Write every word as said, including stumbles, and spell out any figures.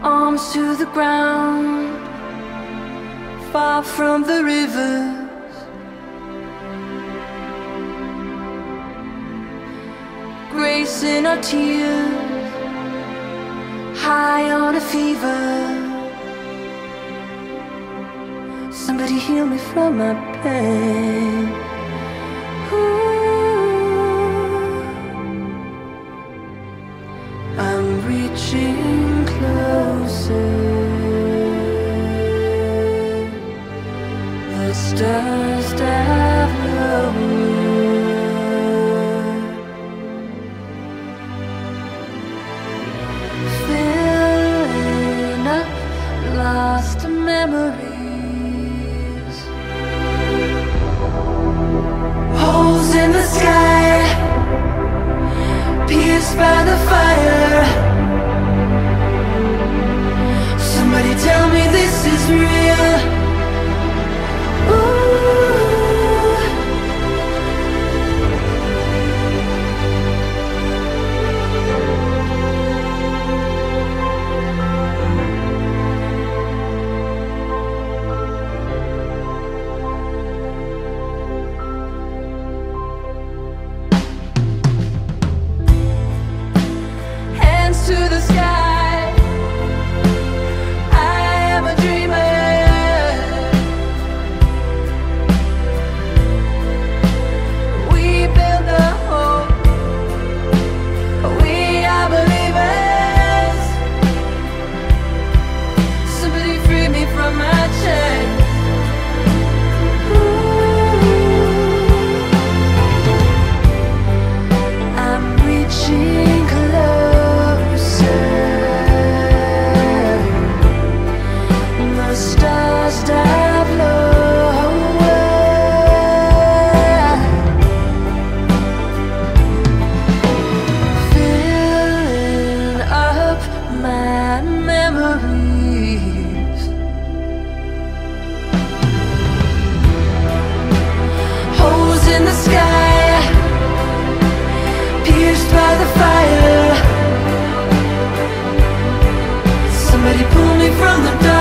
arms to the ground, far from the rivers, grace in our tears, high on a fever. Somebody heal me from my pain. Ooh, I'm reaching closer. The stars dive lower, filling up lost memories. Holes in the sky, pierced by the fire. Somebody tell me this is real. To the sky, I am a dreamer. We build the hope, we are believers. Somebody free me from my chains. Ooh, I'm reaching close. The stars dive lower, filling up my memories. Holes in the sky, pierced by the fire. Somebody pull me from the dark.